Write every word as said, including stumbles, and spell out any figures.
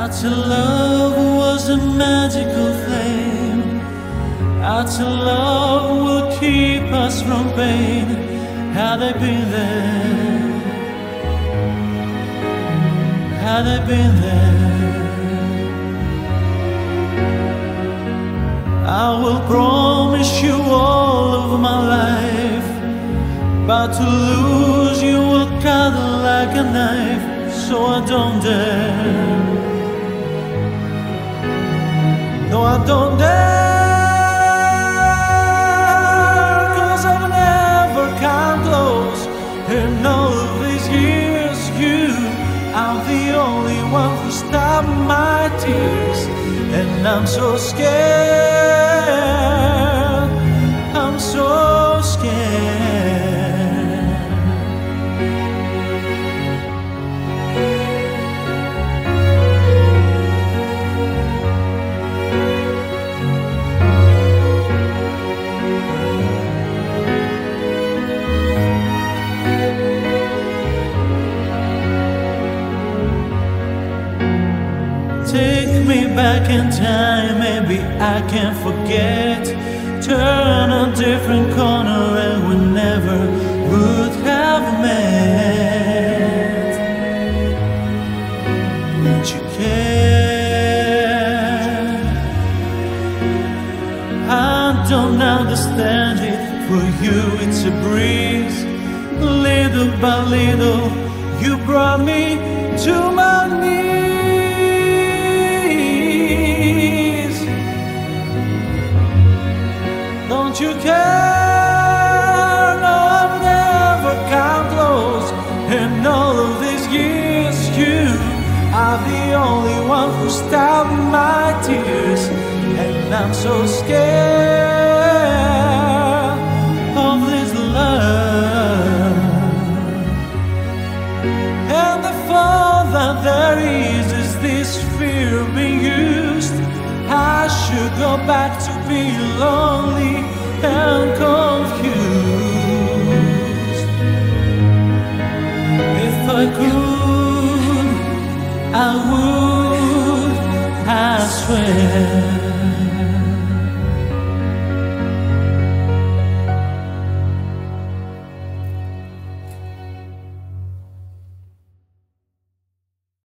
Our love was a magical flame. Our love will keep us from pain. Had I been there, had I been there, I will promise you all of my life, but to lose you will cut like a knife, so I don't dare. No, I don't dare, 'cause I've never come close. In all of these years, you are the only one who stopped my tears. And I'm so scared, I'm so scared. Take me back in time, maybe I can forget. Turn a different corner and we never would have met. Would you care? I don't understand it. For you it's a breeze. Little by little you brought me to my knees. Don't you care? No, I've never come close. In all of these years, you are the only one who stopped my tears. And I'm so scared of this love. And the further there is, is this fear of being used. I should go back to being lonely and confused. If I could, I would, I swear.